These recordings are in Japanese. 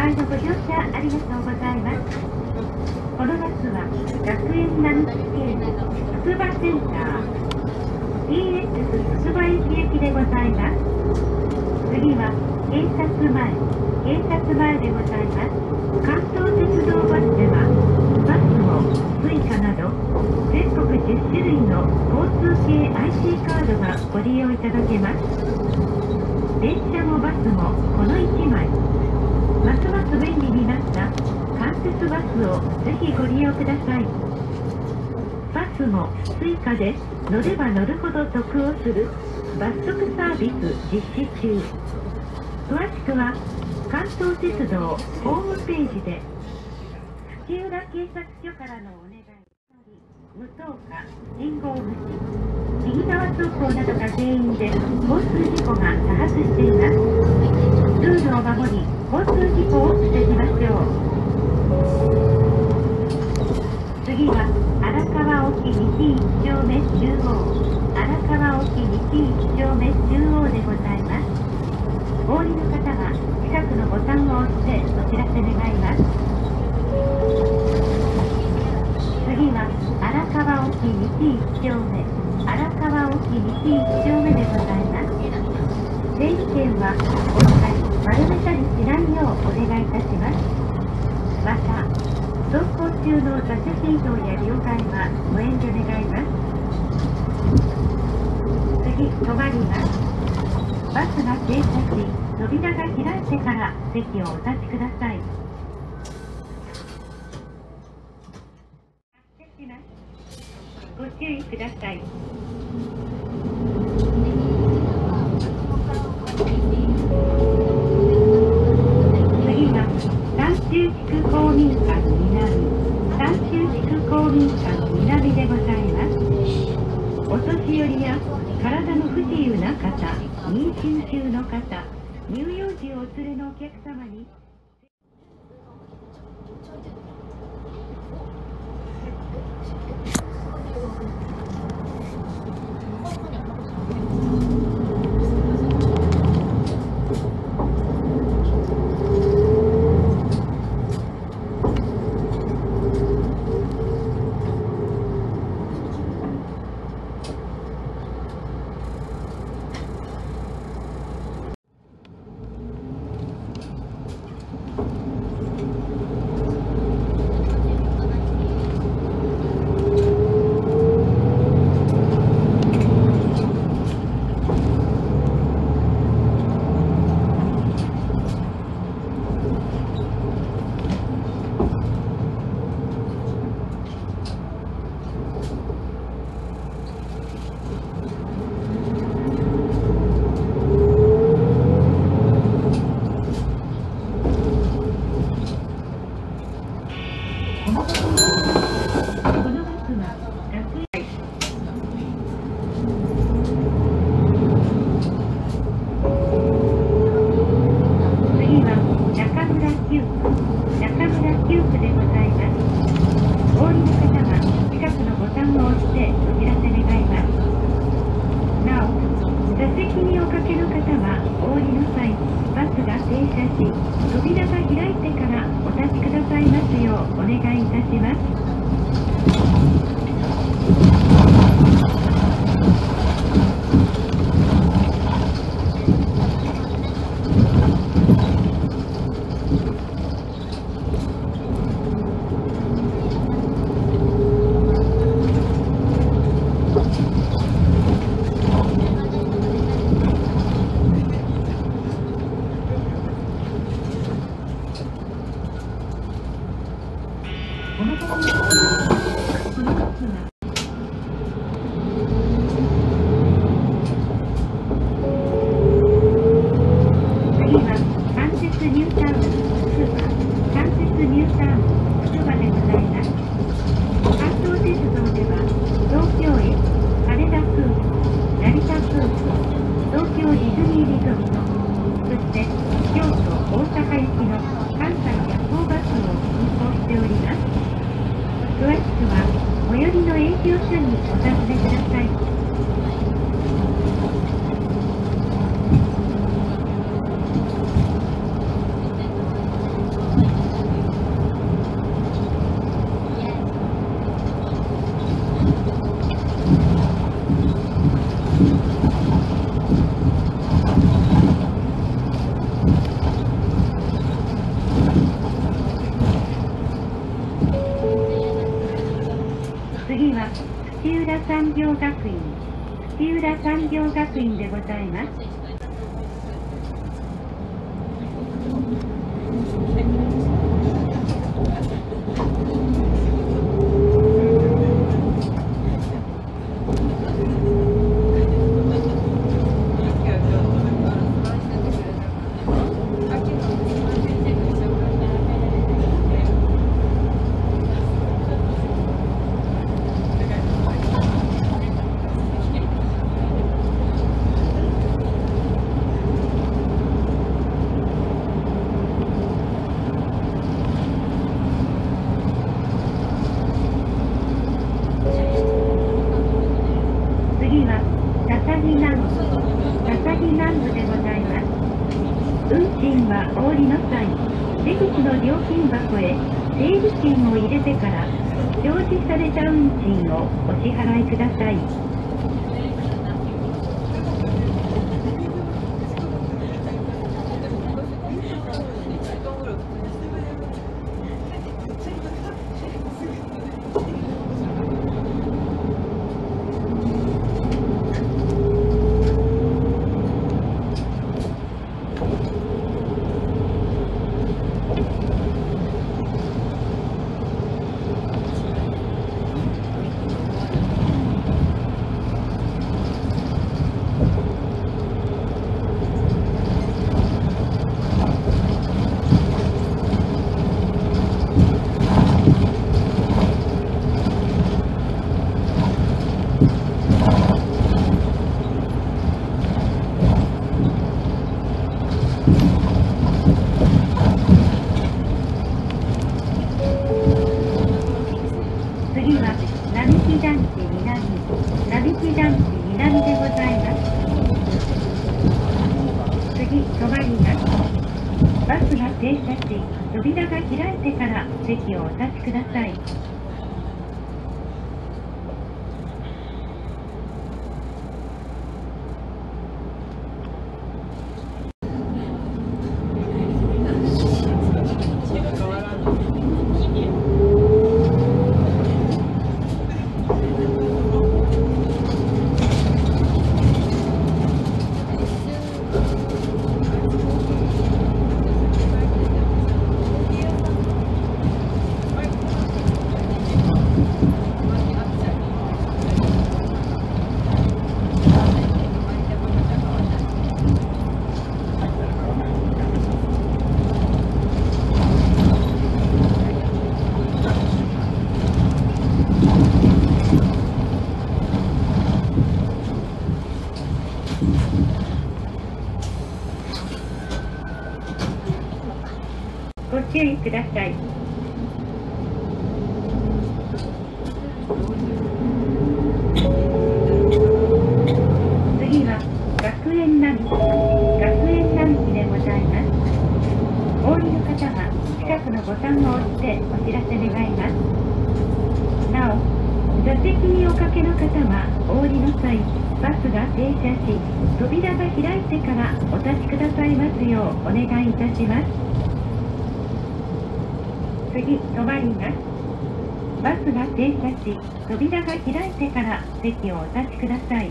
前のご乗車ありがとうございます。このバスは学園並木系つくばセンター TX つくば駅行きでございます。次は警察前でございます。関東鉄道バスではバスもスイカなど全国10種類の交通系 IC カードがご利用いただけます。電車もバスもこの1枚。ますます便利になった関節バスをぜひご利用ください。バスもスイカで乗れば乗るほど得をする罰則サービス実施中。詳しくは関東鉄道ホームページで。土浦警察署からのお願い。無灯火、信号無視、右側通行などが原因で交通事故が多発しています。ルールを守り、交通事故を防ぎましょう。次は荒川沖西1丁目中央、荒川沖西1丁目中央でございます。お降りの方は近くのボタンを押してお知らせ願います。次は荒川沖西1丁目、荒川沖西1丁目でございます。整理券は折ったり丸めたりしないようお願いいたします。また、走行中の座席移動や両替はご遠慮願います。次、止まります。バスが停車し、扉が開いてから席をお立ちください。ご注意ください。次は三州地区公民館南でございます。お年寄りや体の不自由な方、妊娠中の方、乳幼児をお連れのお客様に扉が開いてからお立ちくださいますようお願いいたします。 次は土浦産業学院、土浦産業学院でございます。次は笹木南部、笹木南部でございます。運賃はお降りの際、出口の料金箱へ整理券を入れてから表示された運賃をお支払いください。次は並木団地南、並木団地南でございます。次、止まります。バスが停車し、扉が開いてから席をお立ちください。ご注意ください。次は学園並木、学園並木でございます。お降りの方は近くのボタンを押してお知らせ願います。なお、座席におかけの方はお降りの際、バスが停車し、扉が開いてからお立ちくださいますようお願いいたします。次、止まります。バスが停車し、扉が開いてから席をお立ちください。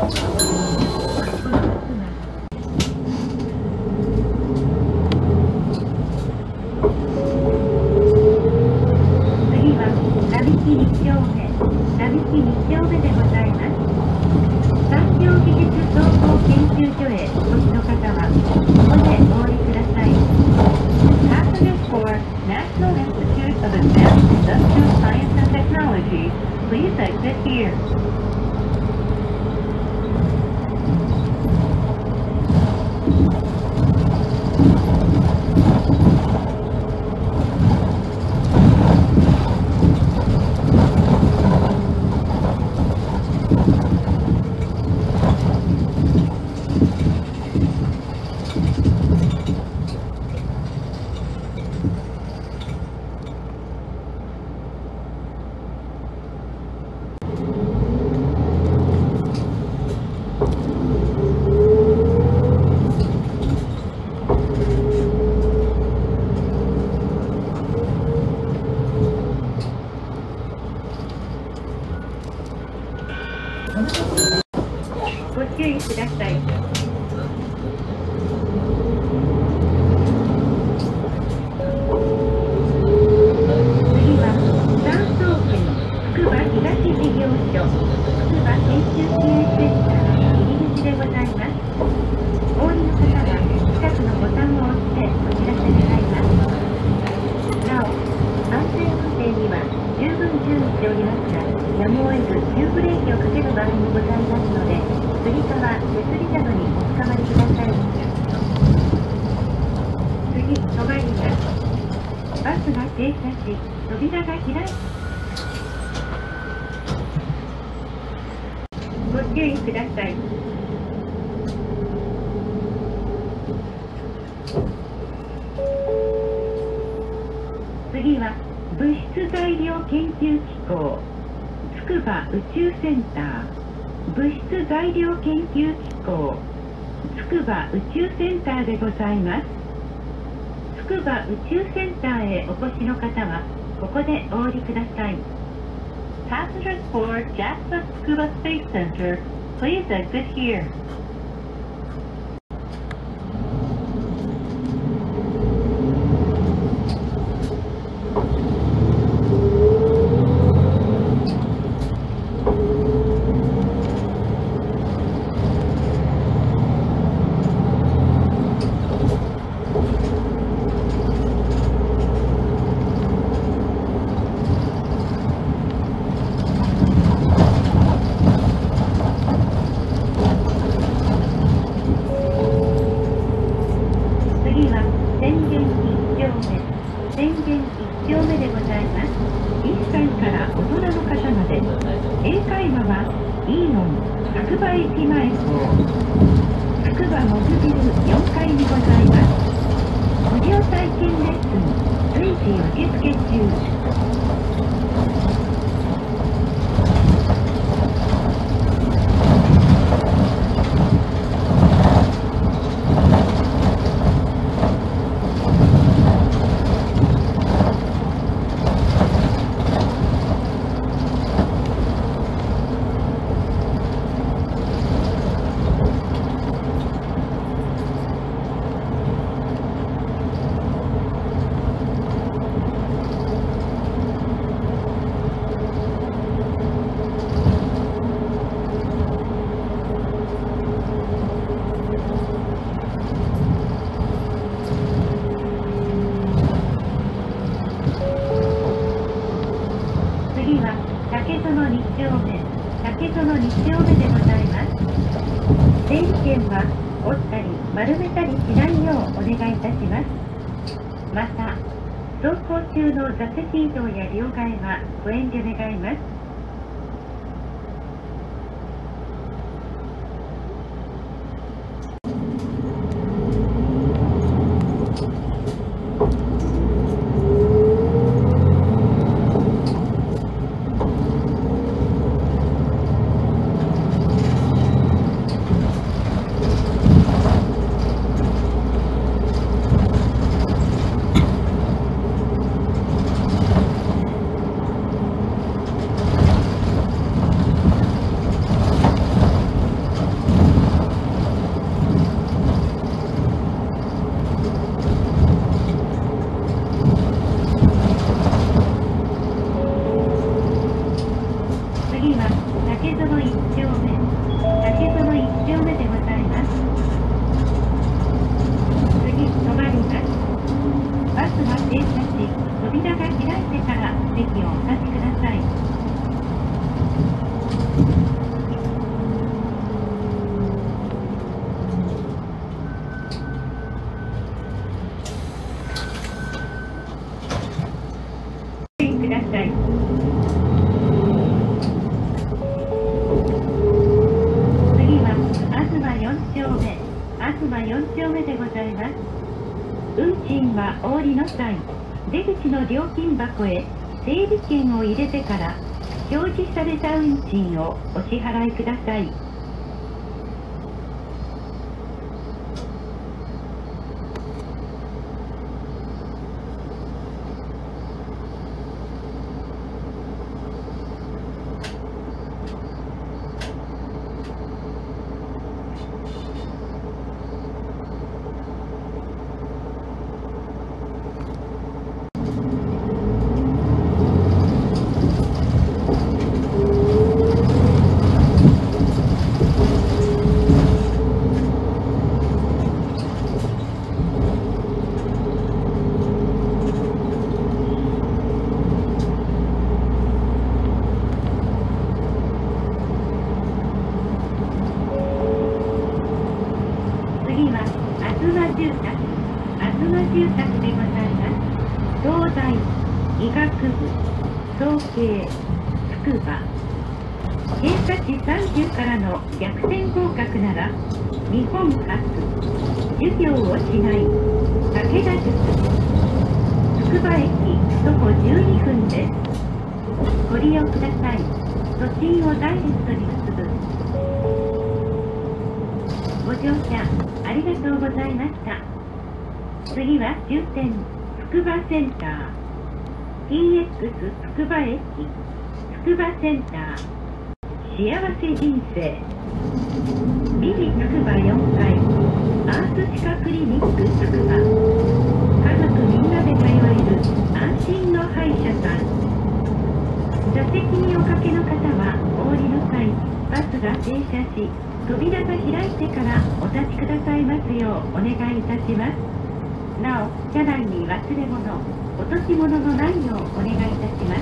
ご注意ください。次は山東県つくば東事業所つくば研修支援センター入り口でございます。お降りの方は近くのボタンを押してお知らせ願います。なお、安全運転には十分注意しておりますが、やむを得ず急ブレーキをかける場合もございますので、つり革、手すりなどにおつかまりください。次、止まります。バスが停車し、扉が開い。ご注意ください。次は物質材料研究機構つくば宇宙センター、物質材料研究機構つくば宇宙センターでございます。つくば宇宙センターへお越しの方はここでお降りください。 Passengers for JAXA Tsukuba Space Center, please exit here. また、走行中の座席移動や両替はご遠慮願います。 竹園1丁目、竹園1丁目でございます。次、止まります。バスが停車し、扉が開いてから席をお立ちください。ください。次は東4丁目、東4丁目でございます。運賃はお降りの際、出口の料金箱へ整理券を入れてから表示された運賃をお支払いください。次は東住宅、東住宅でございます。東大、医学部、総計、筑波。偏差値30からの逆転合格なら、日本初、授業をしない武田塾。筑波駅徒歩12分です。ご利用ください。都心をダイレクトに結ぶ。ご乗車ありがとうございました。次は終点つくばセンター TX つくば駅つくばセンター幸せ人生ビリつくば4階アース歯科クリニックつくば家族みんなで通える安心の歯医者さん。座席におかけの方はお降りの際バスが停車し扉が開いてからお立ちくださいますようお願いいたします。なお、車内に忘れ物、落とし物のないようお願いいたします。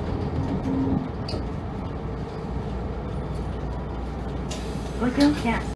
ご乗車